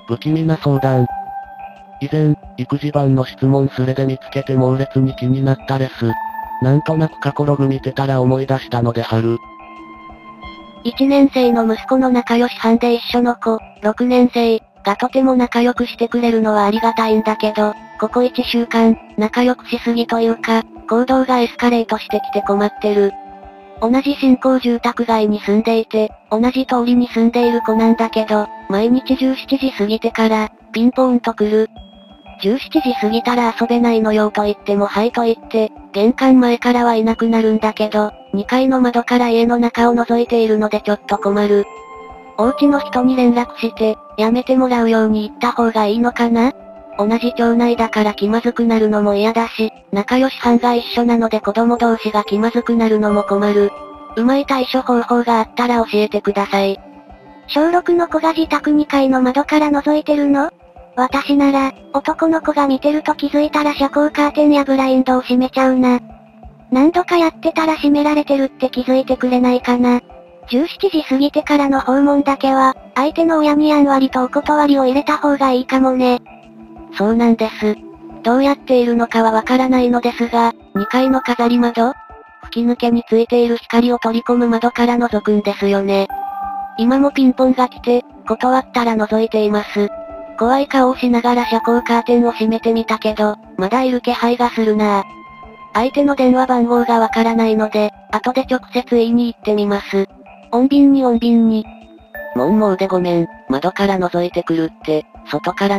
不気味な相談。以前、育児版の質問スレで見つけて猛烈に気になったレス。なんとなく過去ログ見てたら思い出したので貼る。 1年生の息子の仲良し班で一緒の子、6年生、がとても仲良くしてくれるのはありがたいんだけど、ここ1週間、仲良くしすぎというか、行動がエスカレートしてきて困ってる。同じ新興住宅街に住んでいて、同じ通りに住んでいる子なんだけど、毎日17時過ぎてから、ピンポーンと来る。17時過ぎたら遊べないのよと言ってもはいと言って、玄関前からはいなくなるんだけど、2階の窓から家の中を覗いているのでちょっと困る。お家の人に連絡して、やめてもらうように言った方がいいのかな？同じ町内だから気まずくなるのも嫌だし、仲良し班が一緒なので子供同士が気まずくなるのも困る。うまい対処方法があったら教えてください。 小6の子が自宅2階の窓から覗いてるの？私なら、男の子が見てると気づいたら遮光カーテンやブラインドを閉めちゃうな。何度かやってたら閉められてるって気づいてくれないかな。17時過ぎてからの訪問だけは、相手の親にやんわりとお断りを入れた方がいいかもね。 そうなんです。どうやっているのかはわからないのですが、2階の飾り窓？吹き抜けについている光を取り込む窓から覗くんですよね。今もピンポンが来て、断ったら覗いています。怖い顔をしながら遮光カーテンを閉めてみたけど、まだいる気配がするなぁ。相手の電話番号がわからないので、後で直接言いに行ってみます。穏便に穏便に。もうでごめん、窓から覗いてくるって、外から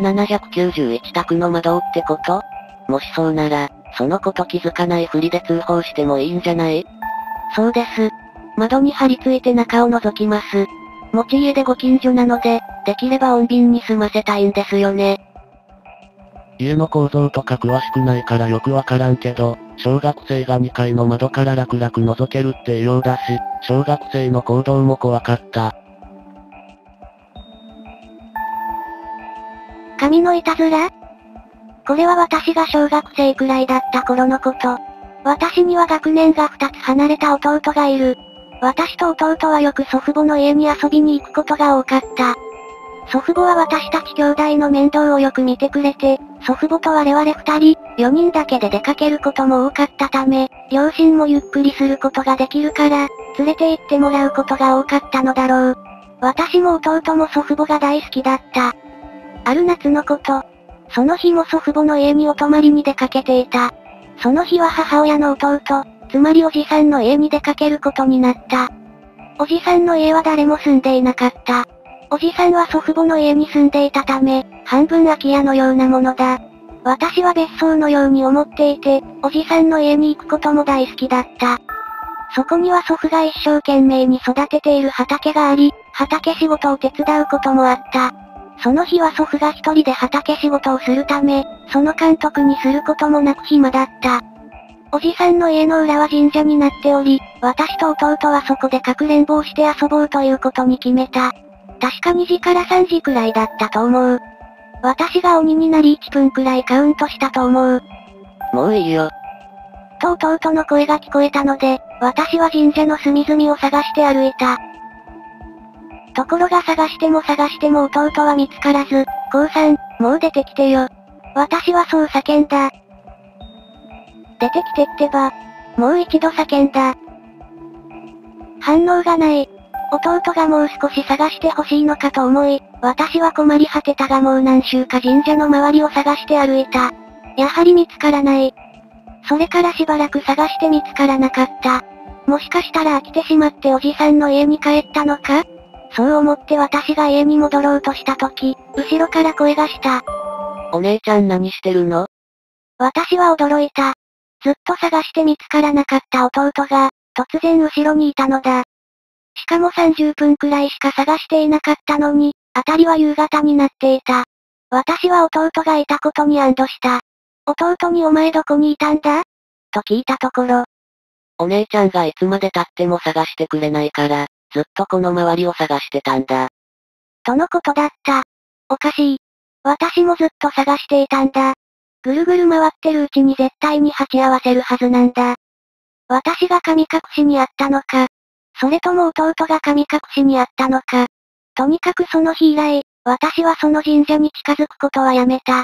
791宅の窓ってこと？もしそうなら、そのこと気づかないふりで通報してもいいんじゃない？そうです。窓に張り付いて中を覗きます。持ち家でご近所なので、できれば穏便に済ませたいんですよね。 家の構造とか詳しくないからよくわからんけど、小学生が2階の窓から楽々覗けるって異様だし、小学生の行動も怖かった。 神のいたずら？これは私が小学生くらいだった頃のこと。私には学年が2つ離れた弟がいる。私と弟はよく祖父母の家に遊びに行くことが多かった。祖父母は私たち兄弟の面倒をよく見てくれて、祖父母と我々2人、4人だけで出かけることも多かったため、両親もゆっくりすることができるから、連れて行ってもらうことが多かったのだろう。私も弟も祖父母が大好きだった。ある夏のこと。その日も祖父母の家にお泊まりに出かけていた。その日は母親の弟、つまりおじさんの家に出かけることになった。おじさんの家は誰も住んでいなかった。おじさんは祖父母の家に住んでいたため、半分空き家のようなものだ。私は別荘のように思っていて、おじさんの家に行くことも大好きだった。そこには祖父が一生懸命に育てている畑があり、畑仕事を手伝うこともあった。その日は祖父が一人で畑仕事をするため、その監督にすることもなく暇だった。おじさんの家の裏は神社になっており、私と弟はそこでかくれんぼをして遊ぼうということに決めた。確か2時から3時くらいだったと思う。私が鬼になり1分くらいカウントしたと思う。 もういいよ。 と弟の声が聞こえたので、私は神社の隅々を探して歩いた。ところが探しても弟は見つからず、こうさん、もう出てきてよ。私はそう叫んだ。出てきてってば。もう一度叫んだ。反応がない。弟がもう少し探してほしいのかと思い、私は困り果てたがもう何周か神社の周りを探して歩いた。やはり見つからない。それからしばらく探して見つからなかった。もしかしたら飽きてしまっておじさんの家に帰ったのか？そう思って私が家に戻ろうとした時、後ろから声がした。 お姉ちゃん何してるの？ 私は驚いた。ずっと探して見つからなかった弟が、突然後ろにいたのだ。しかも30分くらいしか探していなかったのに、辺りは夕方になっていた。私は弟がいたことに安堵した。弟にお前どこにいたんだ？と聞いたところ。 お姉ちゃんがいつまで経っても探してくれないから、ずっとこの周りを探してたんだ。 とのことだった。おかしい。私もずっと探していたんだ。ぐるぐる回ってるうちに絶対に鉢合わせるはずなんだ。私が神隠しにあったのか。それとも弟が神隠しにあったのか。とにかくその日以来、 私はその神社に近づくことはやめた。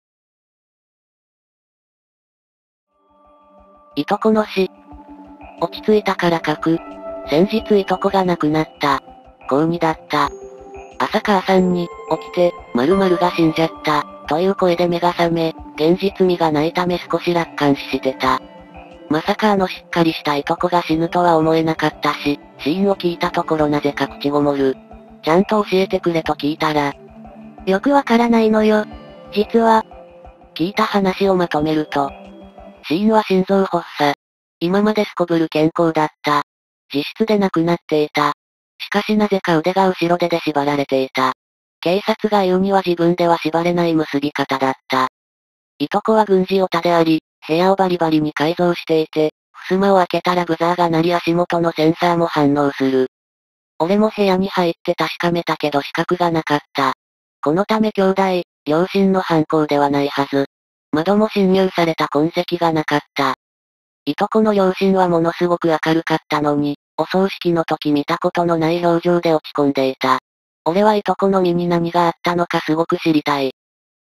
いとこの死。落ち着いたから書く。先日いとこが亡くなった。高2だった。朝母さんに、起きて、〇〇が死んじゃった、という声で目が覚め、現実味がないため少し楽観視してた。まさかしっかりしたいとこが死ぬとは思えなかったし、死因を聞いたところなぜか口ごもる。ちゃんと教えてくれと聞いたら、 よくわからないのよ。実は、 聞いた話をまとめると、死因は心臓発作。今まですこぶる健康だった。自室で亡くなっていた。しかしなぜか腕が後ろ手で縛られていた。警察が言うには自分では縛れない結び方だった。いとこは軍事オタであり、部屋をバリバリに改造していて、襖を開けたらブザーが鳴り足元のセンサーも反応する。俺も部屋に入って確かめたけど死角がなかった。このため兄弟、両親の犯行ではないはず。窓も侵入された痕跡がなかった。いとこの両親はものすごく明るかったのに、お葬式の時見たことのない表情で落ち込んでいた。俺はいとこの身に何があったのかすごく知りたい。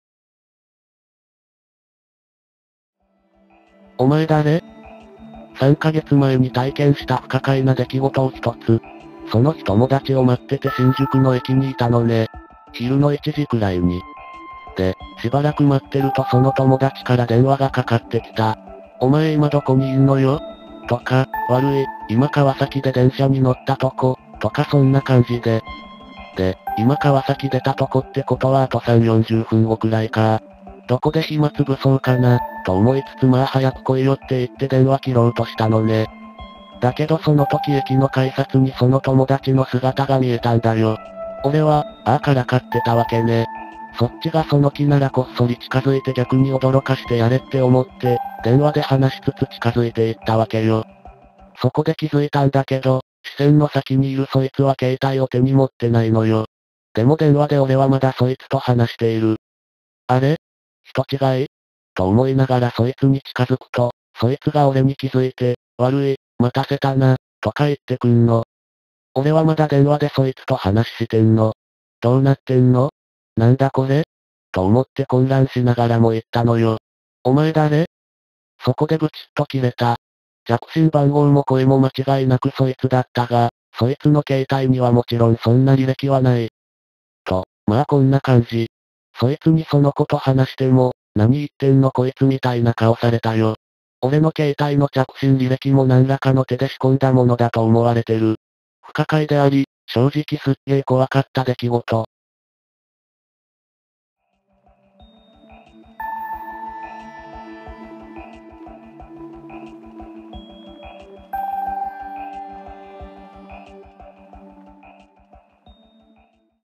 お前誰？ 3 ヶ月前に体験した不可解な出来事を一つ。その日友達を待ってて新宿の駅にいたのね。昼の1時くらいに。で、しばらく待ってるとその友達から電話がかかってきた。お前今どこにいんのよ？とか、悪い、今川崎で電車に乗ったとこ、とかそんな感じで。で、今川崎出たとこってことはあと3、40分後くらいか。どこで暇つぶそうかな、と思いつつまあ早く来いよって言って電話切ろうとしたのね。だけどその時駅の改札にその友達の姿が見えたんだよ。俺は、ああからかってたわけね。そっちがその気ならこっそり近づいて逆に驚かしてやれって思って、電話で話しつつ近づいていったわけよ。そこで気づいたんだけど、視線の先にいるそいつは携帯を手に持ってないのよ。でも電話で俺はまだそいつと話している。あれ？人違い？と思いながらそいつに近づくと、そいつが俺に気づいて、悪い、待たせたな、とか言ってくんの。俺はまだ電話でそいつと話してんの。どうなってんの？なんだこれ？と思って混乱しながらも言ったのよ。お前誰？そこでブチッと切れた。着信番号も声も間違いなくそいつだったが、そいつの携帯にはもちろんそんな履歴はない。と、まあこんな感じ。そいつにそのこと話しても、何言ってんのこいつみたいな顔されたよ。俺の携帯の着信履歴も何らかの手で仕込んだものだと思われてる。不可解であり、正直すっげー怖かった出来事。